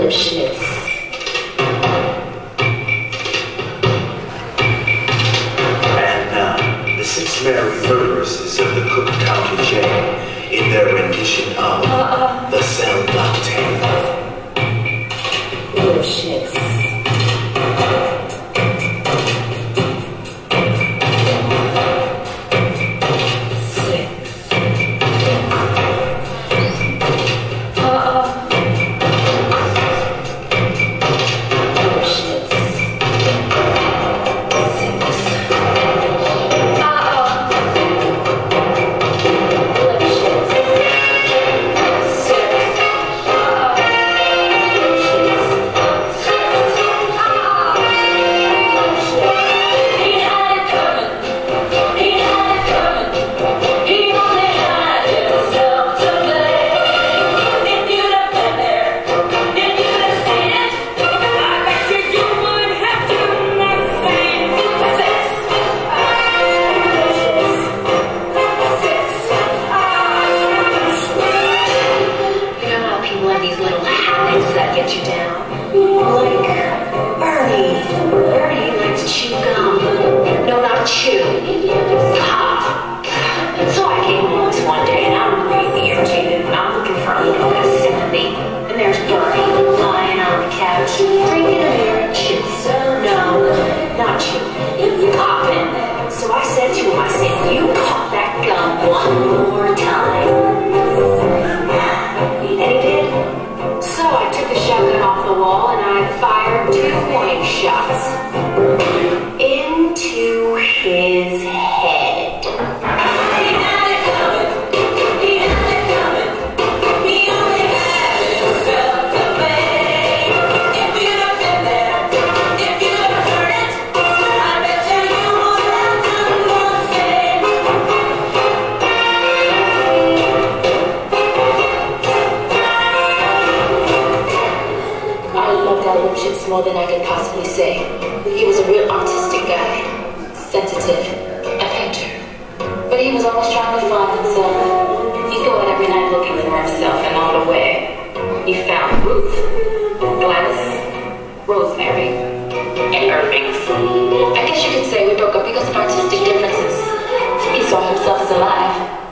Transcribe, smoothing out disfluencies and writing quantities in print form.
Lipschitz. And now, the 6 married murderesses of the Cook County Jail in their rendition of The Cell Block Tale. Lipschitz. Bernie likes to chew gum. No, not chew. Pop. So I came home one day and I'm really irritated and I'm looking for a little bit of sympathy. And there's Bernie lying on the couch, drinking a beer and chips. No, not chew. Popping. So I said to him, I said, you pop that gum one more time. And he did. So I took the shotgun off the wall and I fired 2 warning shots into his head. He had it coming. He had it coming. He only had himself to blame. If you'd have been there, if you'd have heard it, I bet you would have done the same. I love that Lipschitz more than I could possibly say. He was a real artistic guy, sensitive, a painter. But he was always trying to find himself. He'd go out every night looking for himself, and on the way, he found Ruth, Gladys, Rosemary, and Irving. I guess you could say we broke up because of artistic differences. He saw himself as alive.